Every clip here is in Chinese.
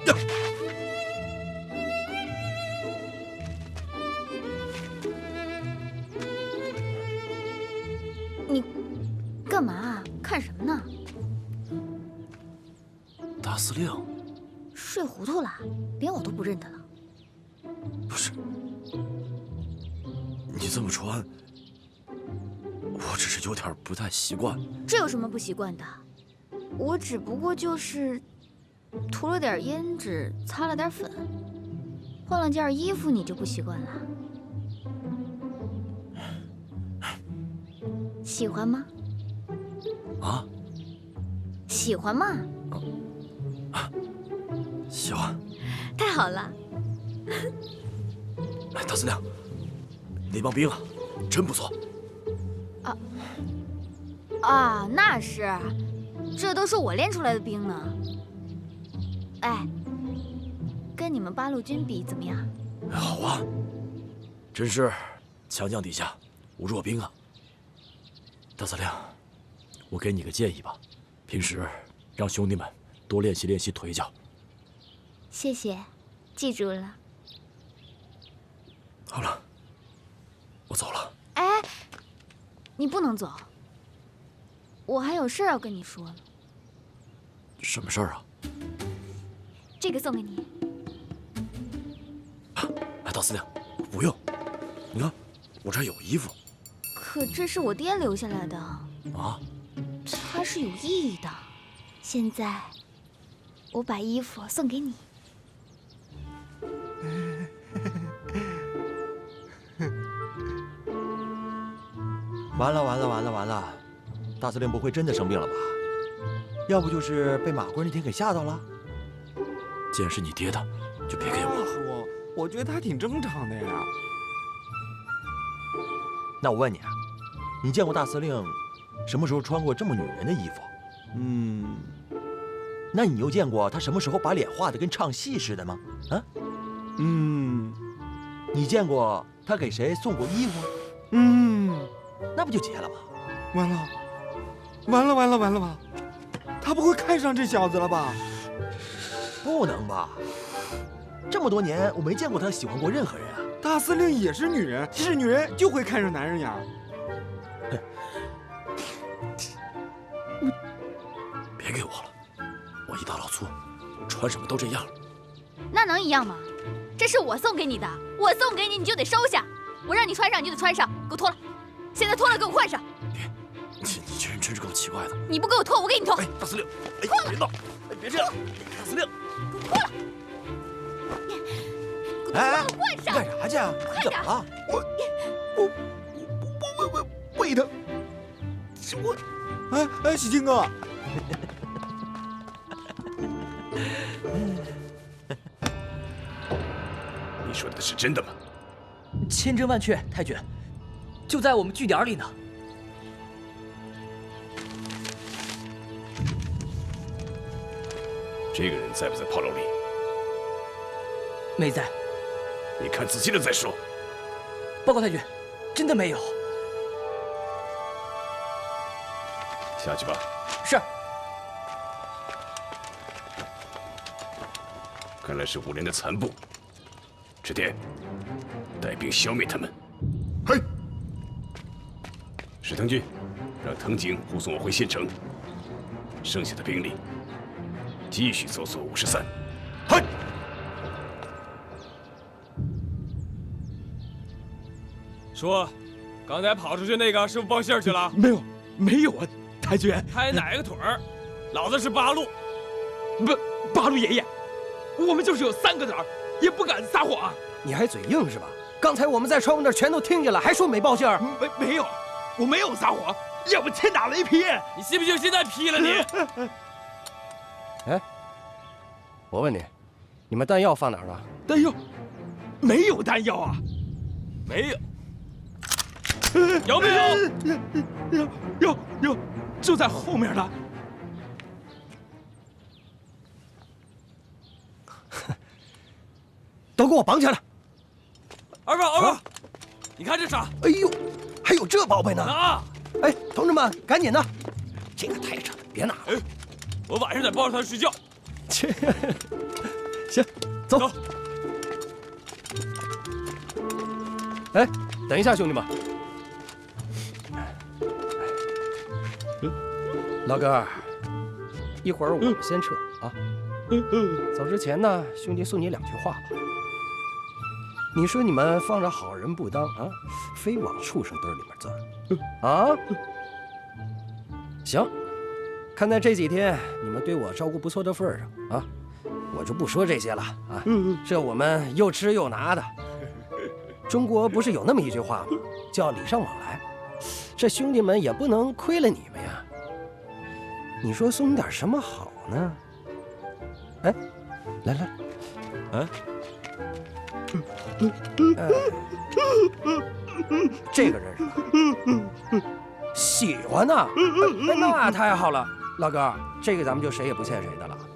你干嘛啊？看什么呢？ 大司令， 睡糊涂了，连我都不认得了。 不是，你这么穿，我只是有点不太习惯。 这有什么不习惯的？我只不过就是涂了点胭脂，擦了点粉，换了件衣服，你就不习惯了？喜欢吗？ 啊？ 喜欢吗？ 喜欢。 太好了。 哎，大司令，那帮兵啊，真不错。 那是，这都是我练出来的兵呢。哎，跟你们八路军比怎么样？ 好啊，真是强将底下无弱兵啊。大司令，我给你个建议吧，平时让兄弟们多练习练习腿脚。 谢谢，记住了。 好了，我走了。 哎，你不能走，我还有事要跟你说呢。 什么事儿啊？ 这个送给你。 哎，大司令，不用，你看我这儿有衣服。 可这是我爹留下来的啊， 它是有意义的。现在，我把衣服送给你。 完了！大司令不会真的生病了吧？要不就是被马贵那天给吓到了。 既然是你爹的，就别给我了。 我觉得还挺正常的呀。 那我问你啊，你见过大司令什么时候穿过这么女人的衣服？那你又见过他什么时候把脸画得跟唱戏似的吗？啊？你见过他给谁送过衣服？那不就结了吗？ 完了吧？他不会看上这小子了吧？ 不能吧？这么多年我没见过他喜欢过任何人啊。 大司令也是女人，是女人就会看上男人呀。 别给我了，我一大老粗，穿什么都这样。 那能一样吗？这是我送给你的，我送给你，你就得收下。我让你穿上，你就得穿上，给我脱了。现在脱了，给我换上。 你这人真是够奇怪的。 你不给我脱，我给你脱。 哎，大司令，哎，别闹，哎，别这样，大司令， 给我脱了。 哎， 换上。 干啥去啊？ 快点！ 我胃疼。 哎，喜庆哥。 你说的是真的吗？ 千真万确，太君，就在我们据点里呢。 这个人在不在炮楼里？ 没在。 你看仔细了再说。 报告太君，真的没有。 下去吧。 是。 看来是5连的残部。赤田，带兵消灭他们。 嘿。 石藤君，让藤井护送我回县城。剩下的兵力，继续搜索53。 嘿。 说，刚才跑出去那个是不是报信去了？ 没有啊，太君。 拍哪个腿儿？老子是八路。 八路爷爷，我们就是有3个子儿，也不敢撒谎。 你还嘴硬是吧？刚才我们在窗户那儿全都听见了，还说没报信儿。 没有，我没有撒谎，要不天打雷劈。 你信不信现在劈了你？ 哎，我问你，你们弹药放哪儿了？ 弹药？没有弹药啊。 没有。有没有？ 有，就在后面呢。 都给我绑起来！ 二宝，你看这啥？ 哎呦，还有这宝贝呢！ 拿！ 哎，同志们，赶紧的！这个太沉，别拿了。 我晚上在报上睡觉。 切， 行，走。哎，等一下，兄弟们。老哥，一会儿我们先撤啊。走之前呢，兄弟送你2句话吧。你说你们放着好人不当啊，非往畜生堆里面钻啊？行，看在这几天你们对我照顾不错的份上啊，我就不说这些了啊。这我们又吃又拿的。中国不是有那么一句话吗？叫礼尚往来。这兄弟们也不能亏了你们呀。你说送点什么好呢？哎，来，这个认识吧？喜欢呢？那太好了，老哥，这个咱们就谁也不欠谁的了。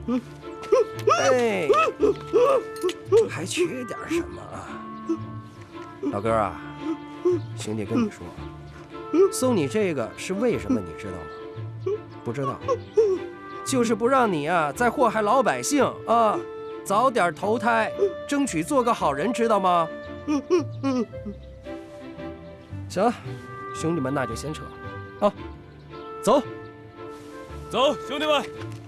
哎，还缺点什么啊？老哥啊，兄弟跟你说，送你这个是为什么，你知道吗？不知道，就是不让你啊再祸害老百姓啊，早点投胎，争取做个好人，知道吗？行，兄弟们那就先撤啊，走， 走，兄弟们。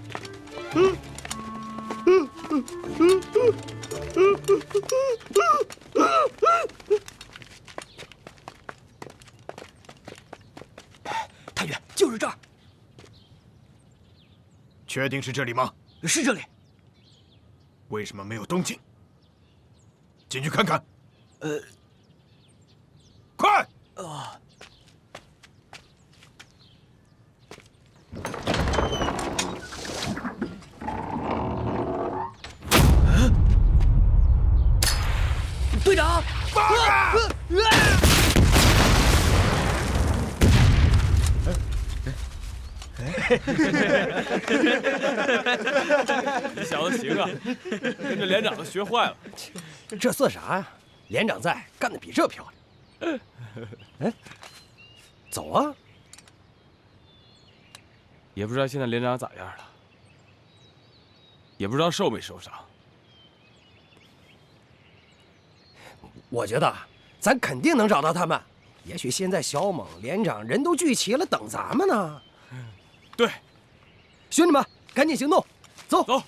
太远，就是这儿。 确定是这里吗？ 是这里。 为什么没有动静？进去看看。快！ 队长， 你小子行啊，跟着连长都学坏了。 这算啥呀？连长在，干得比这漂亮。哎，走啊！ 也不知道现在连长咋样了，也不知道受没受伤。 我觉得咱肯定能找到他们。也许现在小猛、连长人都聚齐了，等咱们呢。 对， 兄弟们，赶紧行动，走走。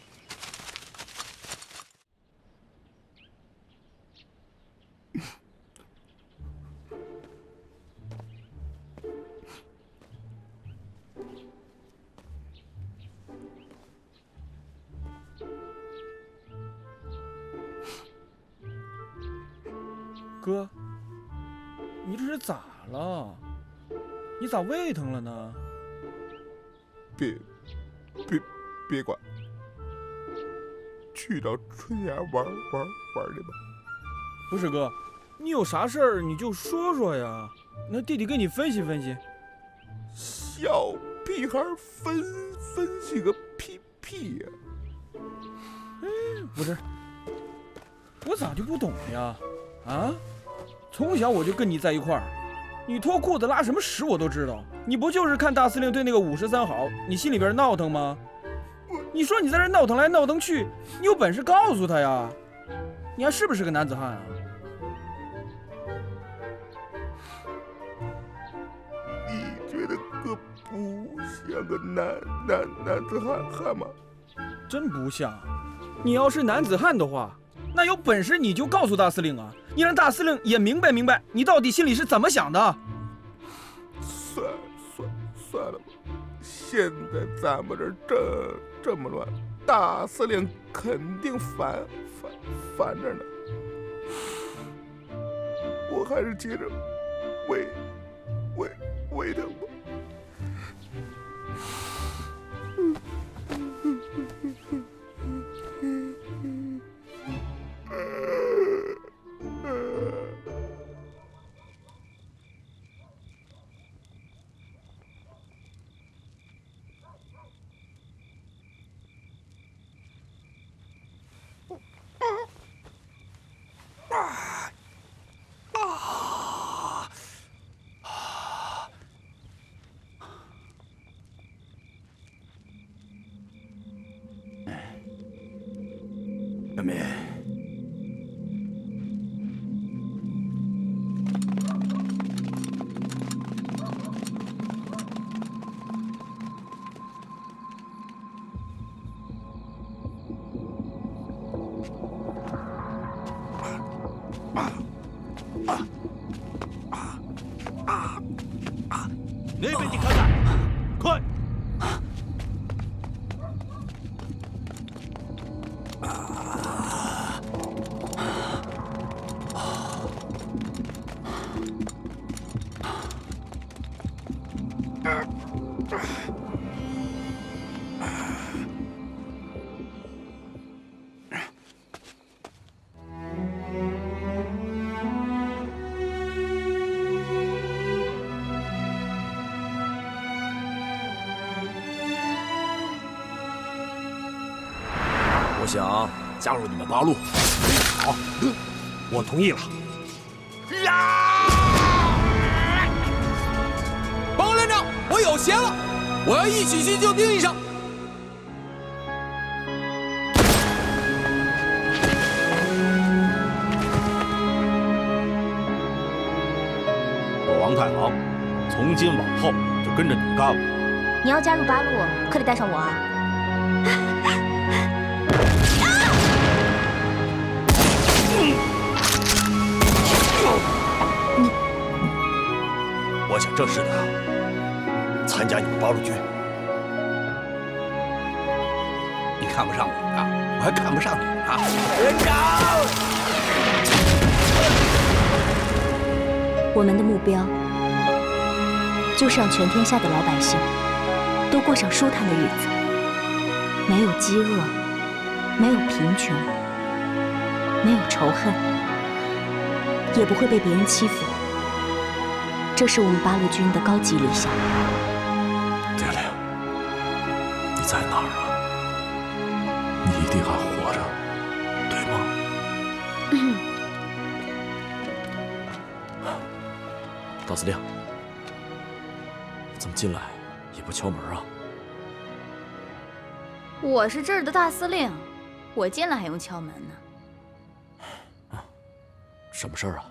哥，你这是咋了？你咋胃疼了呢？ 别管，去找春芽玩去吧。 不是哥，你有啥事儿你就说说呀，那弟弟给你分析分析。 小屁孩分析个屁呀！ 不是，我咋就不懂呀？啊，从小我就跟你在一块儿，你脱裤子拉什么屎我都知道。你不就是看大司令对那个53好，你心里边闹腾吗？你说你在这闹腾来闹腾去，你有本事告诉他呀！你还是不是个男子汉啊？ 你觉得哥不像个男子汉吗？ 真不像。你要是男子汉的话，那有本事你就告诉大司令啊！你让大司令也明白你到底心里是怎么想的。 算了吧，现在咱们这么乱，大司令肯定烦着呢。我还是接着喂他吧。 小敏， 那边你看看，快！ 我想加入你们八路。 好，我同意了。 报告连长，我有鞋了，我要一起去救丁医生。 我王太郎，从今往后就跟着你干了。 你要加入八路，可得带上我啊！ 我想正式的参加你们八路军。 你看不上我啊？我还看不上你啊！连长， 我们的目标就是让全天下的老百姓都过上舒坦的日子，没有饥饿，没有贫穷，没有仇恨，也不会被别人欺负。这是我们八路军的高级理想。 丁玲，你在哪儿啊？你一定还活着，对吗？大司令，怎么进来也不敲门啊？ 我是这儿的大司令，我进来还用敲门呢？ 什么事儿啊？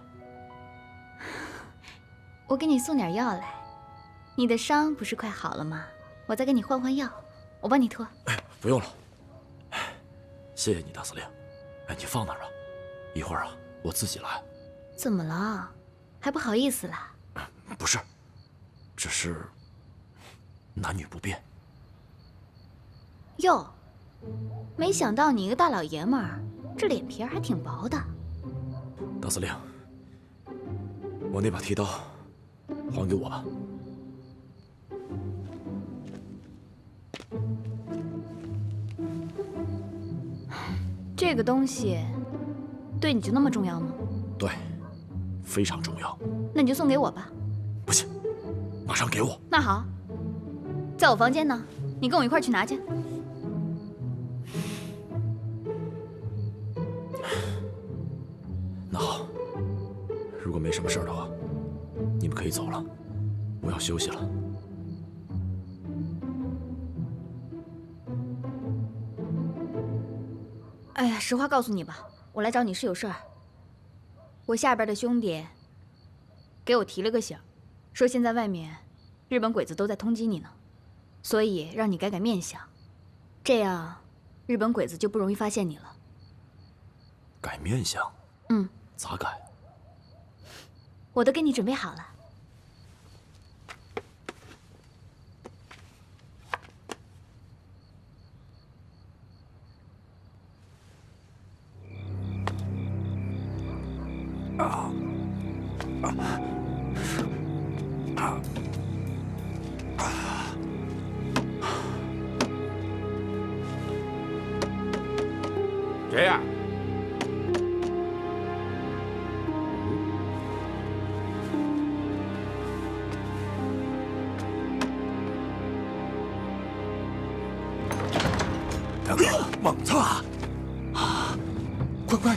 我给你送点药来，你的伤不是快好了吗？我再给你换换药，我帮你脱。 哎，不用了，谢谢你，大司令。哎，你放哪儿啊？一会儿啊，我自己来。 怎么了？还不好意思啦？ 不是，只是男女不便。 哟，没想到你一个大老爷们儿，这脸皮还挺薄的。 大司令，我那把剃刀还给我吧。 这个东西对你就那么重要吗？ 对，非常重要。 那你就送给我吧。 不行，马上给我。 那好，在我房间呢，你跟我一块儿去拿去。 那好，如果没什么事儿的话，你们可以走了，我要休息了。 哎呀，实话告诉你吧，我来找你是有事儿。我下边的兄弟给我提了个醒，说现在外面日本鬼子都在通缉你呢，所以让你改改面相，这样日本鬼子就不容易发现你了。 改面相？ 嗯， 咋改？ 我都给你准备好了。 谁呀？ 大哥，猛子啊！快快！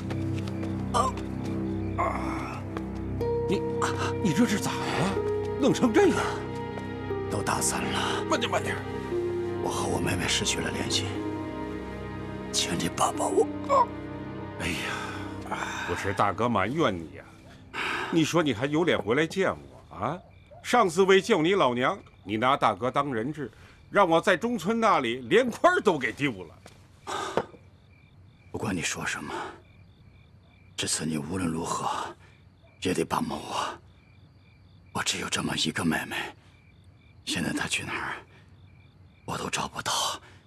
你这是咋了？弄成这样？ 都打散了。 慢点，慢点。 我和我妹妹失去了联系，请你帮帮我。 哎呀，不是大哥埋怨你呀，你说你还有脸回来见我啊？上次为救你老娘，你拿大哥当人质，让我在中村那里连块都给丢了。 不管你说什么，这次你无论如何也得帮帮我。我只有这么一个妹妹，现在她去哪儿，我都找不到。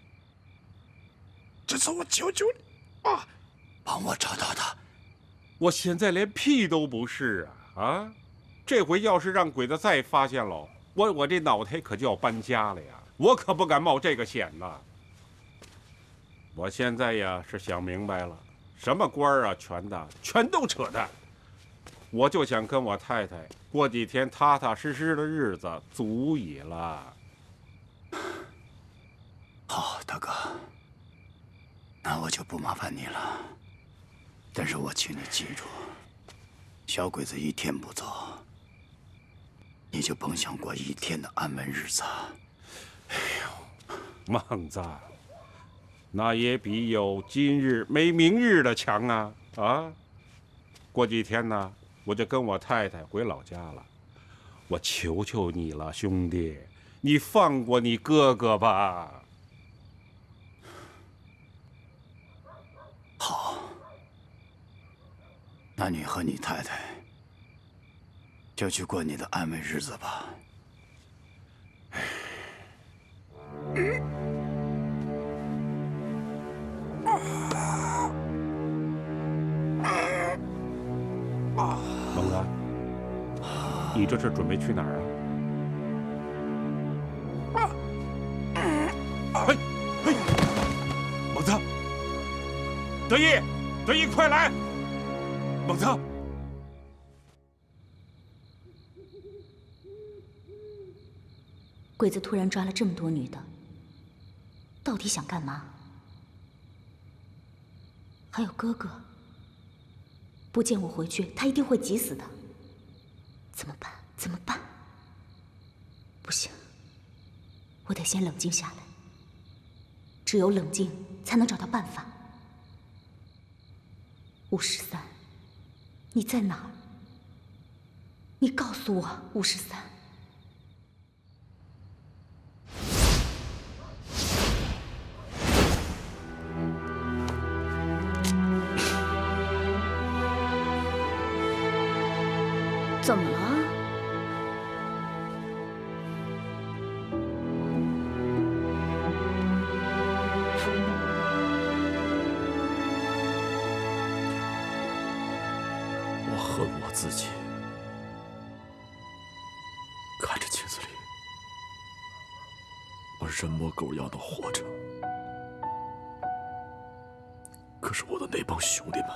这次我求求你啊，帮我找到她。 我现在连屁都不是啊！啊，这回要是让鬼子再发现了，我这脑袋可就要搬家了呀！我可不敢冒这个险呐。我现在呀是想明白了，什么官儿啊、权的，全都扯淡。我就想跟我太太过几天踏踏实实的日子，足矣了。 好，大哥，那我就不麻烦你了。但是我请你记住，小鬼子一天不走，你就甭想过一天的安稳日子。 哎呦，孟子，那也比有今日没明日的强啊！啊，过几天呢，我就跟我太太回老家了。我求求你了，兄弟，你放过你哥哥吧。 好，那你和你太太就去过你的安稳日子吧。 蒙子，你这是准备去哪儿啊？嘿，嘿，蒙子，德义，德义，快来！蒙子， 鬼子突然抓了这么多女的，到底想干嘛？还有哥哥，不见我回去，他一定会急死的。怎么办？怎么办？不行，我得先冷静下来。只有冷静，才能找到办法。513，你在哪儿？你告诉我，513。 怎么了？ 我恨我自己，看着镜子里我人模狗样的活着，可是我的那帮兄弟们，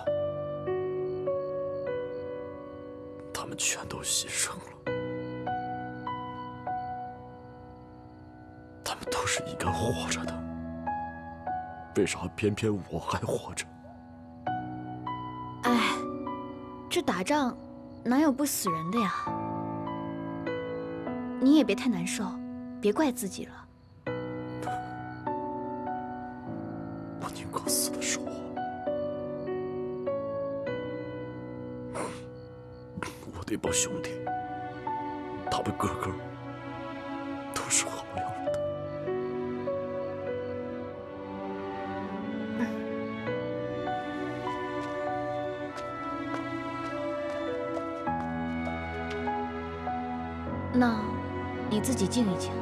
他们全都牺牲了，他们都是应该活着的，为啥偏偏我还活着？ 哎，这打仗哪有不死人的呀？你也别太难受，别怪自己了。 我宁可死的是我。我那帮兄弟，他们个个都是好样的。 那你自己静一静。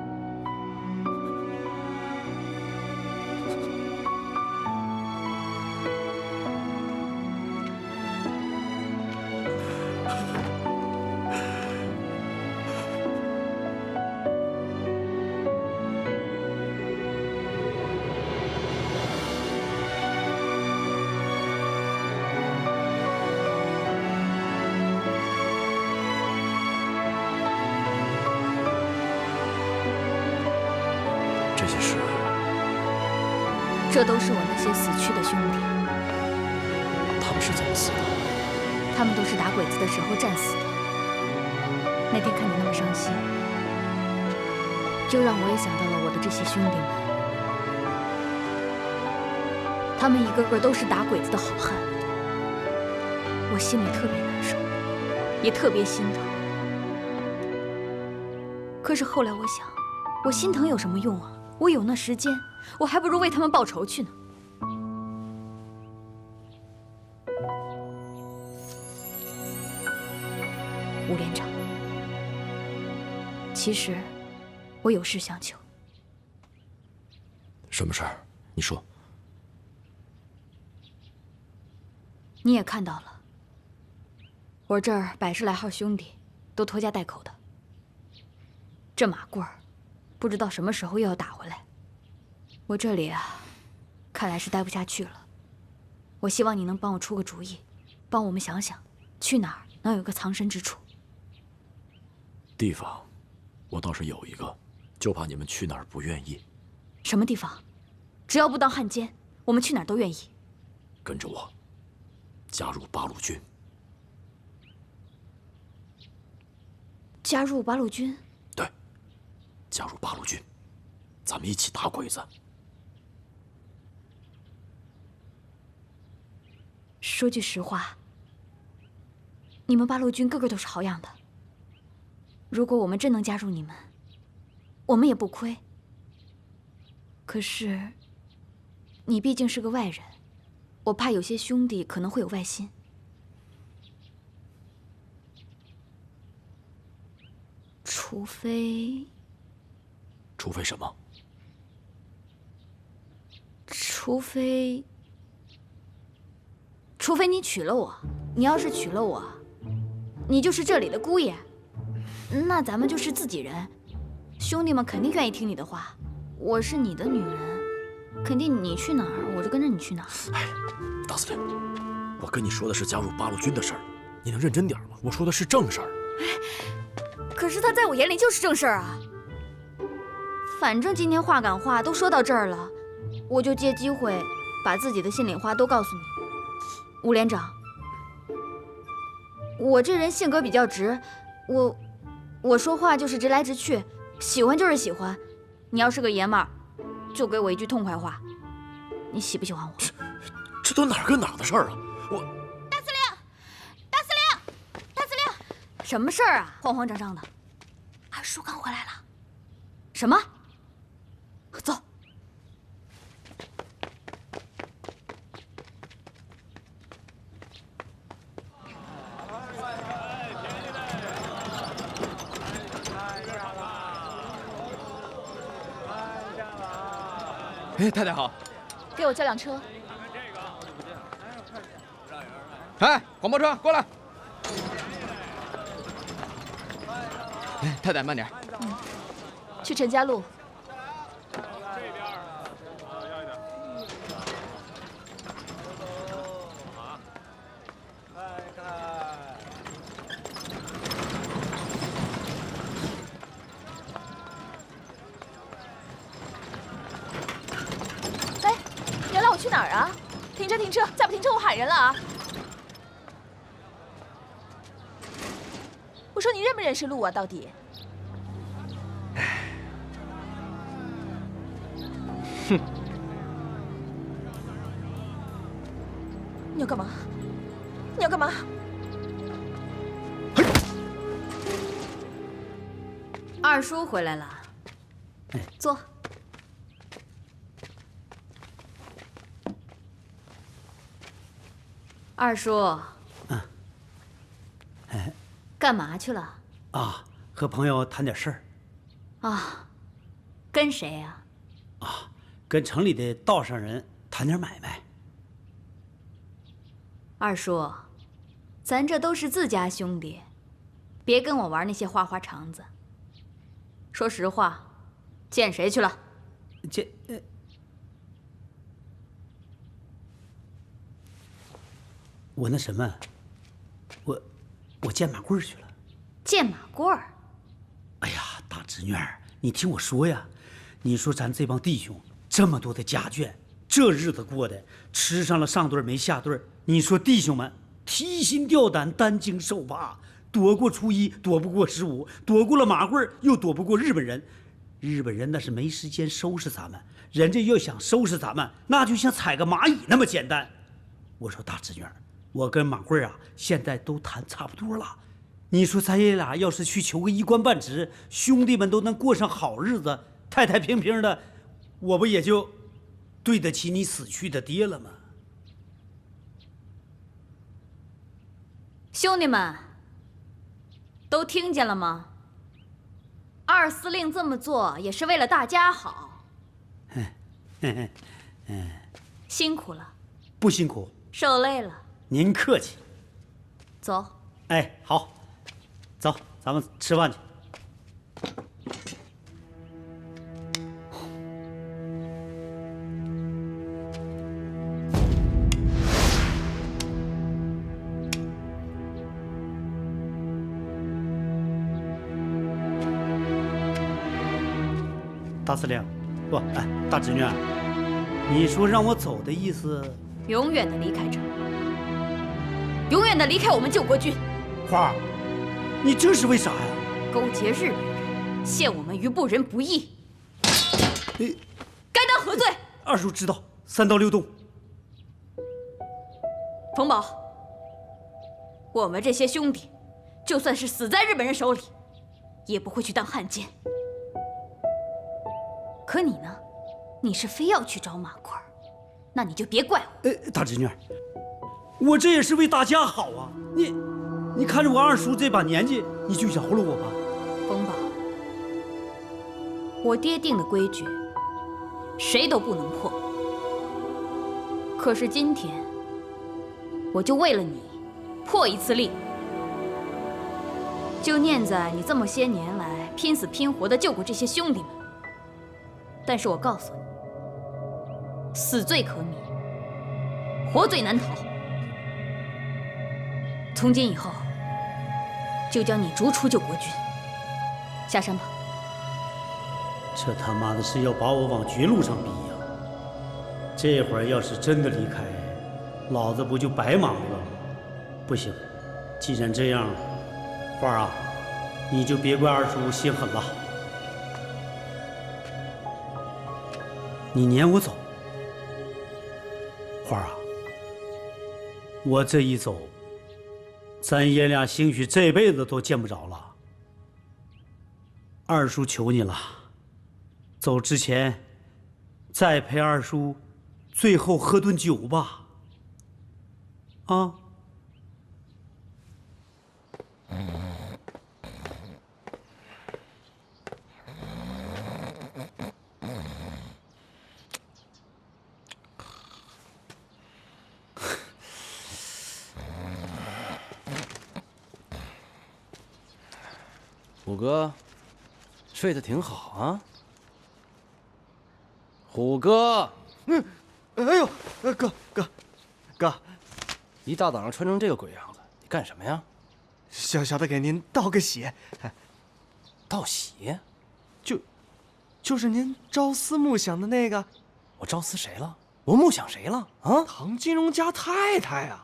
这些事， 这都是我那些死去的兄弟， 他们是怎么死的？ 他们都是打鬼子的时候战死的。那天看你那么伤心，就让我也想到了我的这些兄弟们， 他们一个个都是打鬼子的好汉，我心里特别难受，也特别心疼。可是后来我想，我心疼有什么用啊？我有那时间，我还不如为他们报仇去呢。吴连长，其实我有事相求。 什么事儿？你说。 你也看到了，我这儿110来号兄弟都拖家带口的，这马贵儿不知道什么时候又要打回来。我这里啊，看来是待不下去了。我希望你能帮我出个主意，帮我们想想，去哪儿能有个藏身之处。 地方，我倒是有一个，就怕你们去哪儿不愿意。 什么地方？只要不当汉奸，我们去哪儿都愿意。 跟着我，加入八路军。 加入八路军？ 对，加入八路军，咱们一起打鬼子。 说句实话，你们八路军个个都是好样的。如果我们真能加入你们，我们也不亏。可是，你毕竟是个外人，我怕有些兄弟可能会有外心。除非什么？ 除非你娶了我。你要是娶了我，你就是这里的姑爷，那咱们就是自己人，兄弟们肯定愿意听你的话。我是你的女人，肯定你去哪儿，我就跟着你去哪儿。 哎，大司令，我跟你说的是加入八路军的事儿，你能认真点吗？我说的是正事儿。 可是他在我眼里就是正事儿啊。反正今天话赶话都说到这儿了，我就借机会把自己的心里话都告诉你。吴连长，我这人性格比较直，我说话就是直来直去，喜欢就是喜欢。你要是个爷们儿，就给我一句痛快话。你喜不喜欢我？ 这都哪儿跟哪儿的事儿啊！ 大司令，什么事儿啊？慌慌张张的。二叔刚回来了。什么？走。 哎，太太好， 给我叫辆车。 哎，广播车过来。哎，太太慢点。 去陈家路。哎，你要拉我去哪儿啊？停车，停车！再不停车，我喊人了啊！我说你认不认识路啊？到底？ 哼！ 你要干嘛？你要干嘛？ 二叔回来了，坐。二叔，干嘛去了？ 啊，和朋友谈点事儿。 啊，跟谁呀？ 啊，跟城里的道上人谈点买卖。 二叔，咱这都是自家兄弟，别跟我玩那些花花肠子。说实话，见谁去了？ 我那什么，我见马贵去了。 见马贵儿？ 哎呀，大侄女儿，你听我说呀，你说咱这帮弟兄这么多的家眷，这日子过的吃上了上顿没下顿，你说弟兄们提心吊胆，担惊受怕，躲过初一躲不过15，躲过了马贵又躲不过日本人， 日本人那是没时间收拾咱们，人家要想收拾咱们，那就像踩个蚂蚁那么简单。我说大侄女，我跟马贵啊，现在都谈差不多了。你说咱爷俩要是去求个一官半职，兄弟们都能过上好日子，太太平平的，我不也就对得起你死去的爹了吗？ 兄弟们，都听见了吗？二司令这么做也是为了大家好。辛苦了。 不辛苦。 受累了。 您客气。 走。 哎，好，走，咱们吃饭去。大司令，不，哎，大侄女，你说让我走的意思？ 永远的离开这儿，永远的离开我们救国军。 花儿，你这是为啥呀？ 勾结日本人，陷我们于不仁不义，该当何罪？ 二叔知道，3到6洞。 冯宝，我们这些兄弟，就算是死在日本人手里，也不会去当汉奸。可你呢？你是非要去找马褂，那你就别怪我。 大侄女，我这也是为大家好啊！你看着我二叔这把年纪，你就饶了我吧。 冯宝，我爹定的规矩，谁都不能破。可是今天，我就为了你，破一次例。就念在你这么些年来拼死拼活的救过这些兄弟们。但是我告诉你，死罪可免，活罪难逃。从今以后，就将你逐出救国军。下山吧。 这他妈的是要把我往绝路上逼呀！这会儿要是真的离开，老子不就白忙活了吗？不行，既然这样，花儿啊，你就别怪二叔心狠了。你撵我走，花儿啊，我这一走，咱爷俩兴许这辈子都见不着了。二叔求你了，走之前再陪二叔最后喝顿酒吧。啊。 虎哥，睡得挺好啊。虎哥， 哎呦，哥， 一大早上穿成这个鬼样子，你干什么呀？ 小小的给您道个喜。 道喜？ 就是您朝思暮想的那个。 我朝思谁了？我梦想谁了？啊？ 唐金荣家太太啊。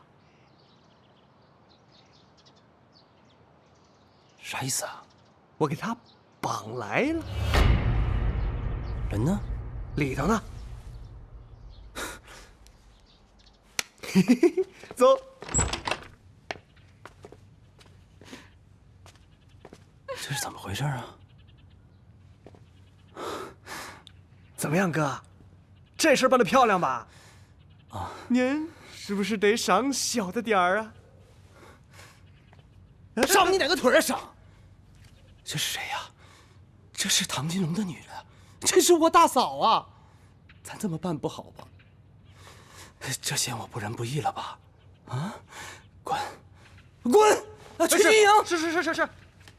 啥意思啊？ 我给他绑来了。 人呢？ 里头呢。嘿嘿嘿，走。 这是怎么回事啊？ 怎么样，哥？这事办得漂亮吧？ 啊， 您是不是得赏小的点儿啊？ 赏你哪个腿啊赏！这是谁呀？这是唐金荣的女人，这是我大嫂啊！咱这么办不好吧？这嫌我不仁不义了吧？啊！滚！滚！去军营！ 是。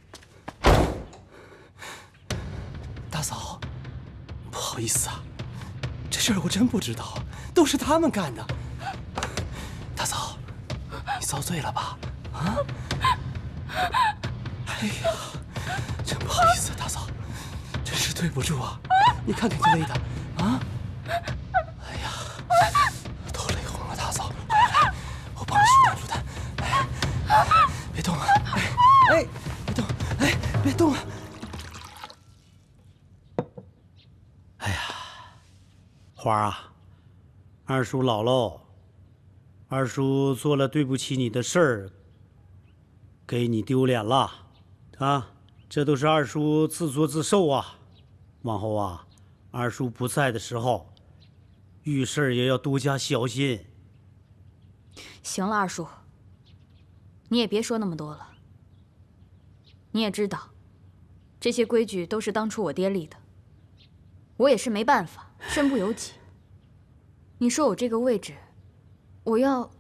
大嫂，不好意思啊，这事儿我真不知道，都是他们干的。大嫂，你遭罪了吧？啊！哎呀，真不好意思，大嫂，真是对不住啊！你看给你累的啊！哎呀，都累红了，大嫂，来，我帮你舒坦。别动啊！哎，别动！哎，别动啊！ 花啊，二叔老喽，二叔做了对不起你的事儿，给你丢脸了，啊，这都是二叔自作自受啊。往后啊，二叔不在的时候，遇事儿也要多加小心。 行了，二叔，你也别说那么多了。你也知道，这些规矩都是当初我爹立的，我也是没办法，身不由己。你说我这个位置，我要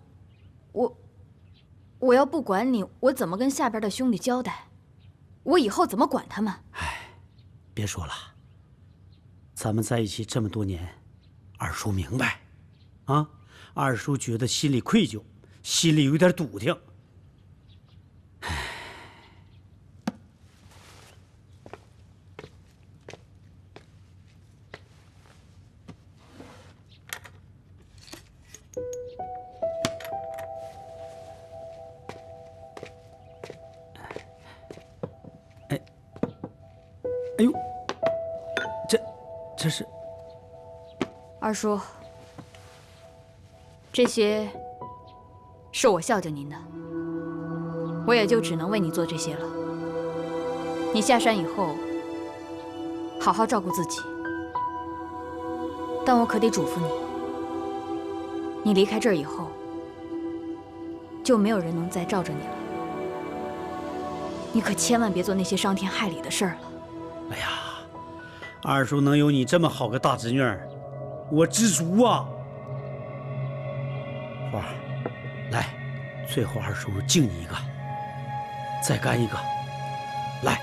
不管你，我怎么跟下边的兄弟交代？我以后怎么管他们？ 哎，别说了，咱们在一起这么多年，二叔明白，啊，二叔觉得心里愧疚，心里有点笃定。哎呦，这是二叔，这些是我孝敬您的，我也就只能为你做这些了。你下山以后，好好照顾自己。但我可得嘱咐你，你离开这儿以后，就没有人能再罩着你了。你可千万别做那些伤天害理的事儿了。 哎呀，二叔能有你这么好个大侄女儿，我知足啊。花儿，来，最后二叔敬你一个，再干一个，来。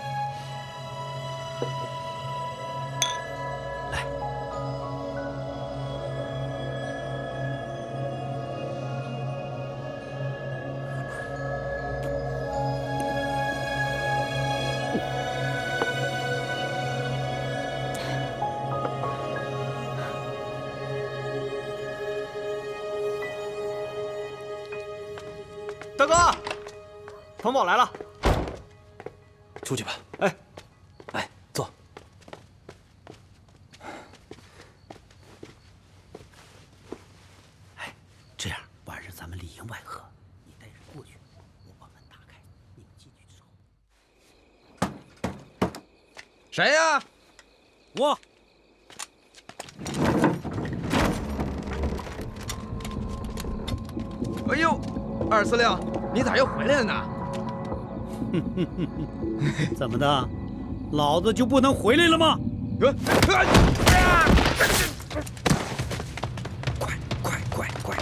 大哥，彭宝来了， 出去吧。 哎， 来坐。 哎，这样晚上咱们里应外合，你带人过去，我把门打开，你们进去之后。 谁呀？ 我。 哎呦！二司令，你咋又回来了呢？ 怎么的，老子就不能回来了吗？快！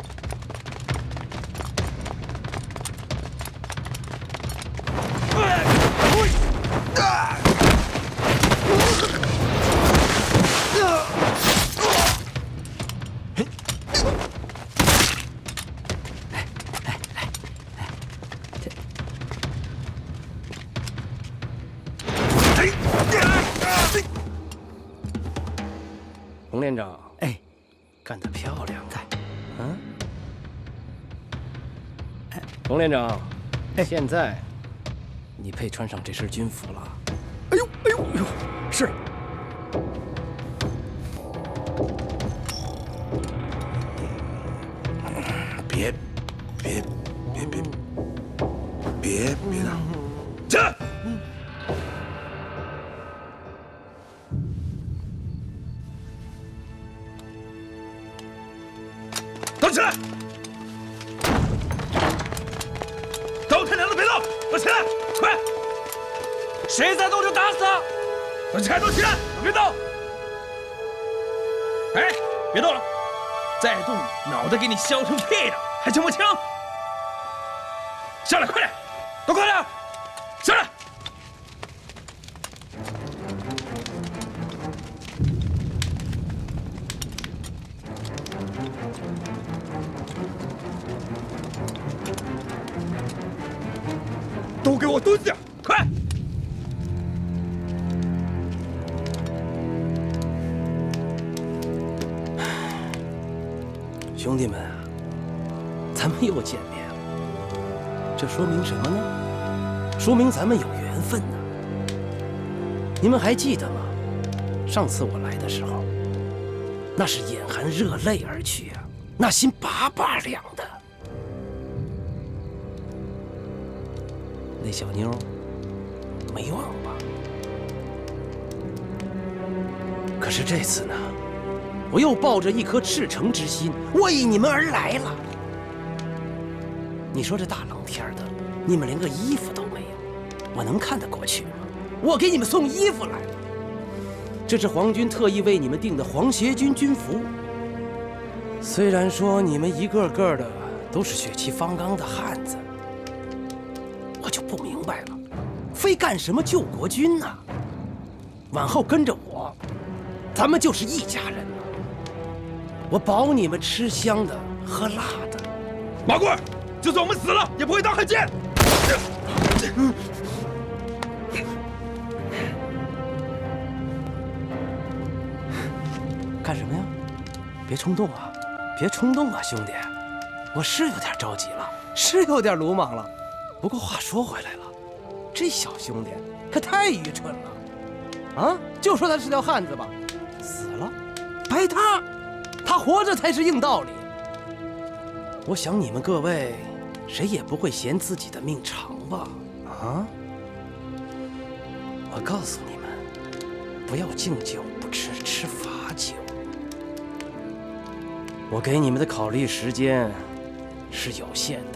彭连长， 哎， 干得漂亮！嗯，彭连长，现在你配穿上这身军服了。 哎呦，是。 别闹！ 起来！都起来！都他娘的别动！都起来！快！谁再动就打死他！都起来！都起来！别动！哎，别动了！再动，脑袋给你削成屁的，还轻不轻？下来，快点！都快点！下来！都给我蹲下！快！ 兄弟们啊，咱们又见面了，这说明什么呢？说明咱们有缘分呢。你们还记得吗？上次我来的时候， 那是眼含热泪而去啊，那心拔拔凉的。那小妞没忘吧？可是这次呢，我又抱着一颗赤诚之心，为你们而来了。你说这大冷天的，你们连个衣服都没有，我能看得过去吗？我给你们送衣服来了，这是皇军特意为你们订的皇协军军服。虽然说你们一个个的都是血气方刚的汉子，我就不明白了，非干什么救国军呢？往后跟着我，咱们就是一家人了。我保你们吃香的喝辣的。 马贵，就算我们死了，也不会当汉奸。 干什么呀？别冲动啊，别冲动啊，兄弟！我是有点着急了，是有点鲁莽了。不过话说回来了，这小兄弟可太愚蠢了啊！就说他是条汉子吧，死了白搭，他活着才是硬道理。我想你们各位谁也不会嫌自己的命长吧？啊！我告诉你们，不要敬酒不吃吃罚酒。我给你们的考虑时间是有限的。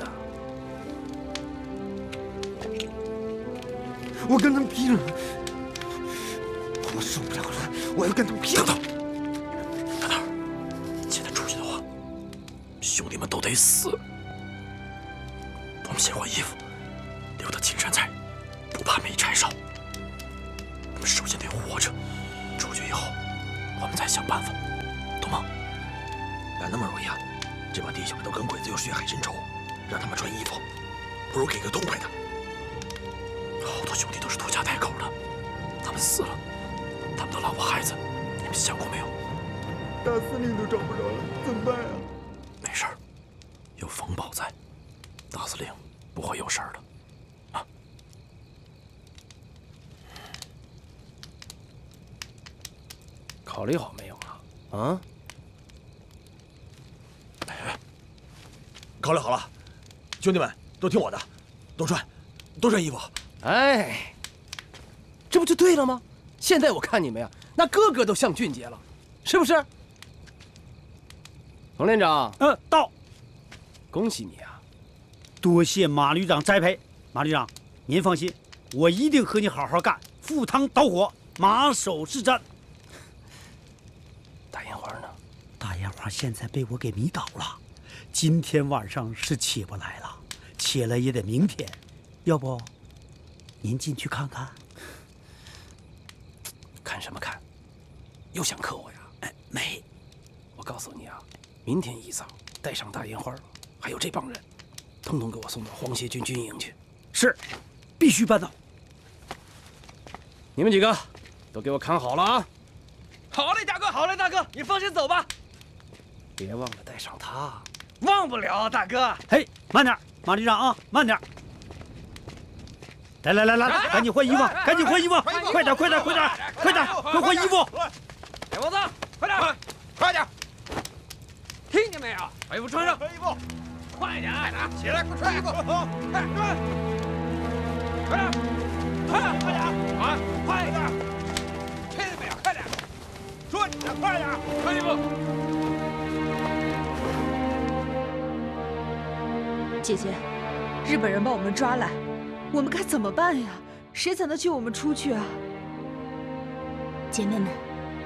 我跟他们拼了！我受不了了，我要跟他们拼了！ 大头，现在出去的话，兄弟们都得死。我们先换衣服，留得青山在，不怕没柴烧。我们首先得活着，出去以后，我们再想办法，懂吗？ 那么容易啊！这帮弟兄们都跟鬼子有血海深仇，让他们穿衣服，不如给个痛快的。 好多兄弟都是拖家带口的，他们死了，他们的老婆孩子，你们想过没有？ 大司令都找不着了，怎么办啊？ 没事儿，有冯宝在，大司令不会有事儿的。啊！ 考虑好没有啊？啊？ 考虑好了，兄弟们都听我的，都穿衣服。 哎，这不就对了吗？现在我看你们呀，那个个都像俊杰了，是不是？冯连长， 到。 恭喜你啊！ 多谢马旅长栽培。马旅长，您放心，我一定和你好好干，赴汤蹈火，马首是瞻。 大烟花呢？ 大烟花现在被我给迷倒了。今天晚上是起不来了，起来也得明天。要不，您进去看看？ 看什么看？又想克我呀？ 哎，没。 我告诉你啊，明天一早带上大烟花，还有这帮人，统统给我送到皇协军军营去。 是，必须办到。 你们几个都给我看好了啊！ 好嘞，大哥，好嘞，大哥，你放心走吧。 别忘了带上他。 忘不了，大哥。 嘿，慢点，马旅长啊，慢点。来，赶紧换衣服，赶紧换衣服，快点，快换衣服！ 小伙子，快点！听见没有？把衣服穿上，穿衣服，快点！起来，快穿衣服！快点！快点！听见没有？快点！说你的，快点！穿衣服！ 姐姐，日本人把我们抓来，我们该怎么办呀？谁才能救我们出去啊？ 姐妹们，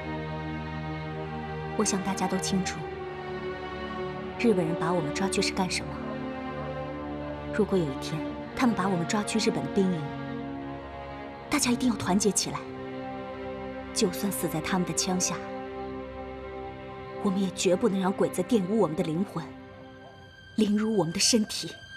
我想大家都清楚，日本人把我们抓去是干什么。如果有一天他们把我们抓去日本的兵营，大家一定要团结起来，就算死在他们的枪下，我们也绝不能让鬼子玷污我们的灵魂，凌辱我们的身体。